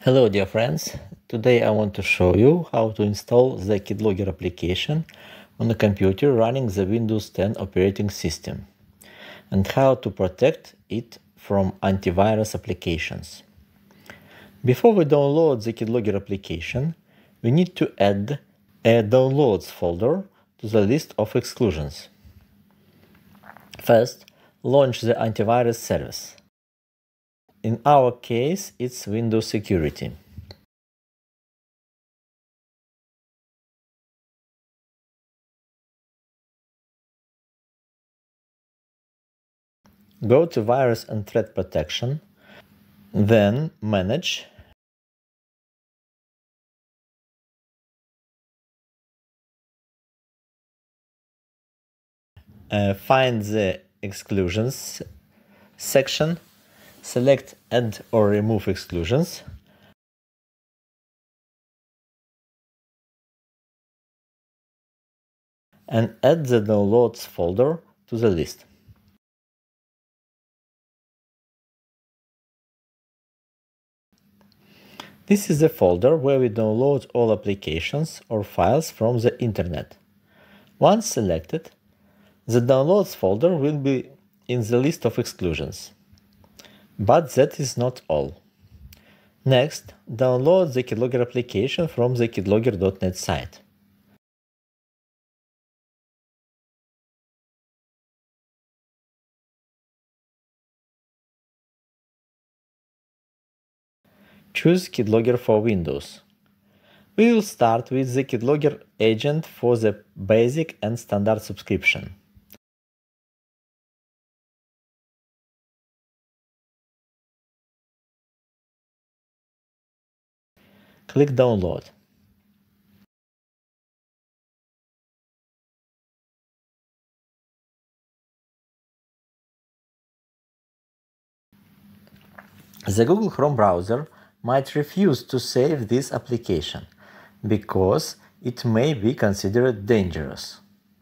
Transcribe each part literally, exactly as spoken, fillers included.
Hello dear friends, today I want to show you how to install the KidLogger application on a computer running the Windows ten operating system and how to protect it from antivirus applications. Before we download the KidLogger application, we need to add a downloads folder to the list of exclusions. First, launch the antivirus service. In our case, it's Windows Security. Go to Virus and Threat Protection, then Manage, uh, find the Exclusions section, select Add or Remove Exclusions, and add the Downloads folder to the list. This is the folder where we download all applications or files from the internet. Once selected, the Downloads folder will be in the list of exclusions. But that is not all. Next, download the KidLogger application from the kidlogger dot net site. Choose KidLogger for Windows. We will start with the KidLogger agent for the basic and standard subscription. Click Download. The Google Chrome browser might refuse to save this application because it may be considered dangerous.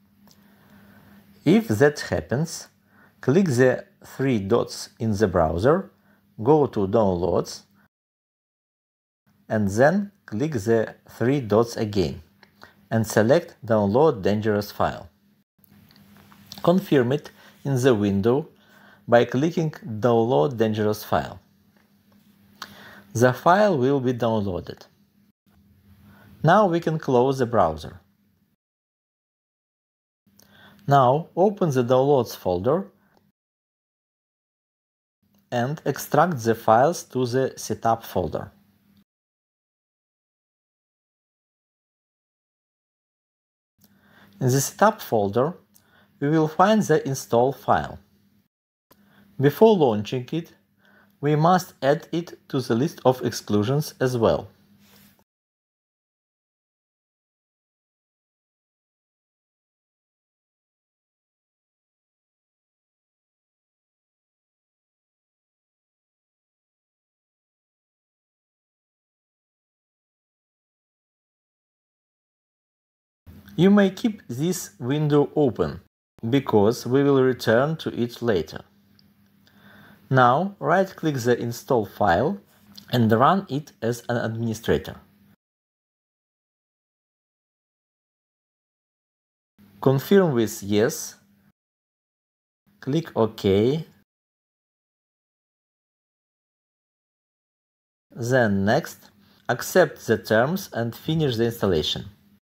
If that happens, click the three dots in the browser, go to Downloads, and then click the three dots again and select Download Dangerous File. Confirm it in the window by clicking Download Dangerous File. The file will be downloaded. Now we can close the browser. Now open the Downloads folder and extract the files to the Setup folder. In the Setup folder, we will find the install file. Before launching it, we must add it to the list of exclusions as well. You may keep this window open, because we will return to it later. Now right-click the install file and run it as an administrator. Confirm with Yes, click OK, then Next, accept the terms and finish the installation.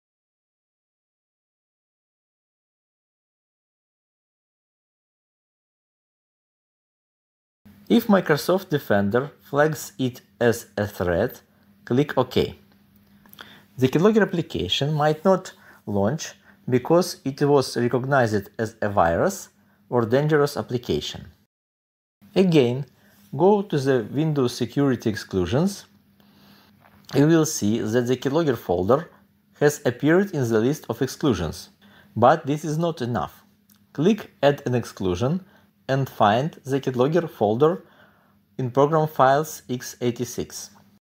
If Microsoft Defender flags it as a threat, click OK. The KidLogger application might not launch because it was recognized as a virus or dangerous application. Again, go to the Windows Security Exclusions. You will see that the KidLogger folder has appeared in the list of exclusions. But this is not enough. Click Add an exclusion and find the KidLogger folder in Program Files x eighty-six.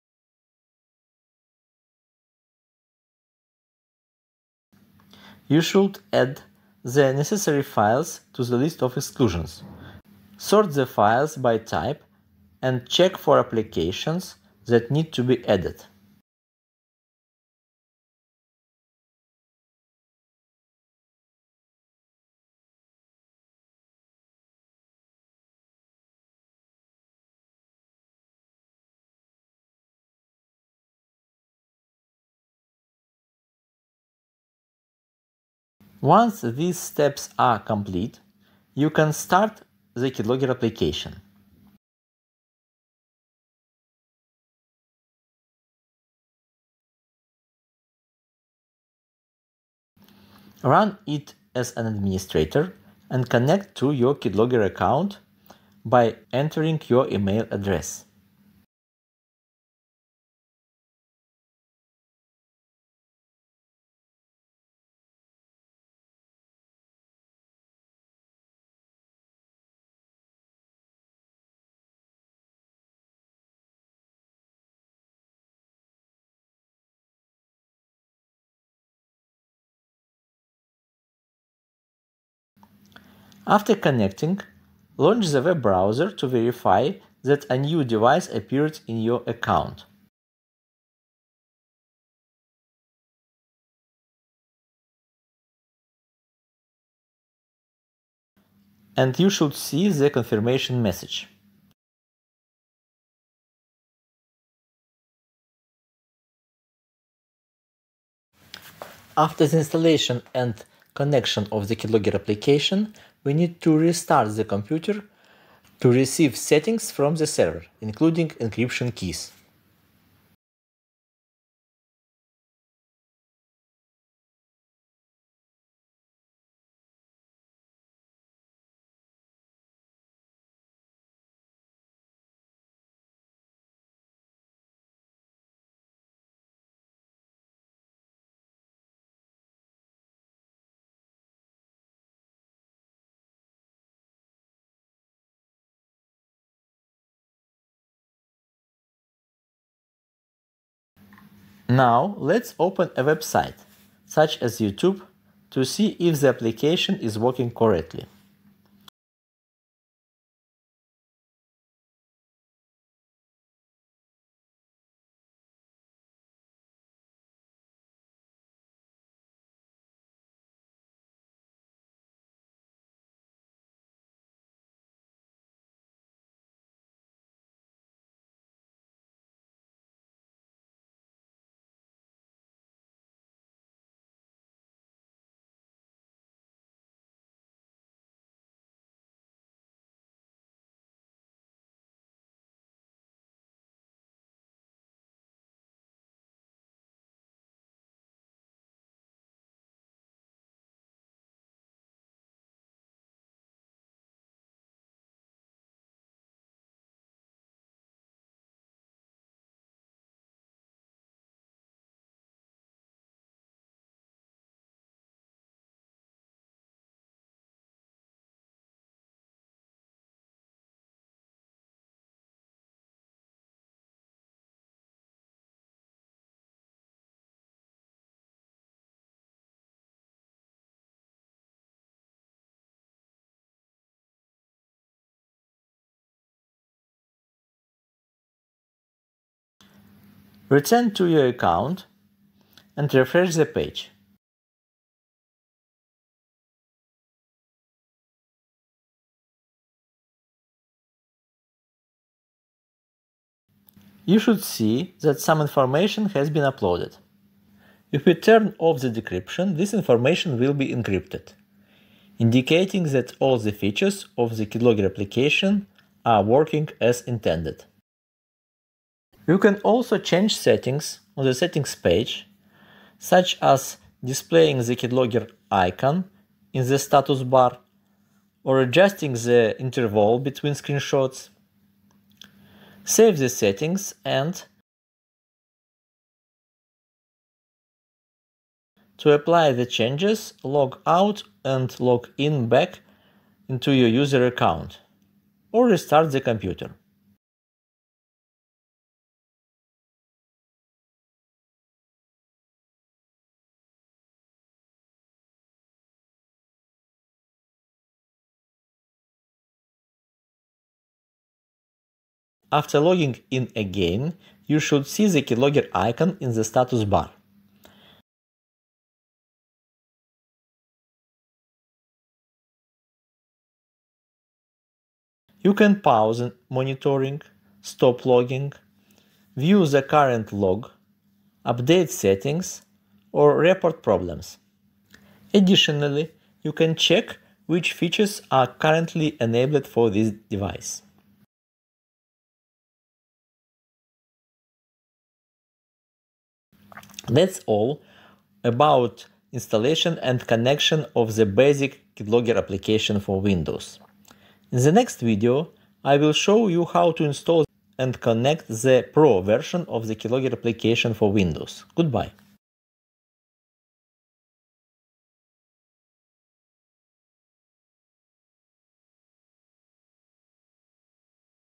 You should add the necessary files to the list of exclusions. Sort the files by type and check for applications that need to be added. Once these steps are complete, you can start the KidLogger application. Run it as an administrator and connect to your KidLogger account by entering your email address. After connecting, launch the web browser to verify that a new device appeared in your account. And you should see the confirmation message. After the installation and connection of the KidLogger application, we need to restart the computer to receive settings from the server, including encryption keys. Now let's open a website, such as YouTube, to see if the application is working correctly. Return to your account and refresh the page. You should see that some information has been uploaded. If we turn off the decryption, this information will be encrypted, indicating that all the features of the KidLogger application are working as intended. You can also change settings on the settings page, such as displaying the KidLogger icon in the status bar or adjusting the interval between screenshots. Save the settings and to apply the changes, log out and log in back into your user account or restart the computer. After logging in again, you should see the KidLogger icon in the status bar. You can pause monitoring, stop logging, view the current log, update settings, or report problems. Additionally, you can check which features are currently enabled for this device. That's all about installation and connection of the basic KidLogger application for Windows. In the next video, I will show you how to install and connect the Pro version of the KidLogger application for Windows. Goodbye.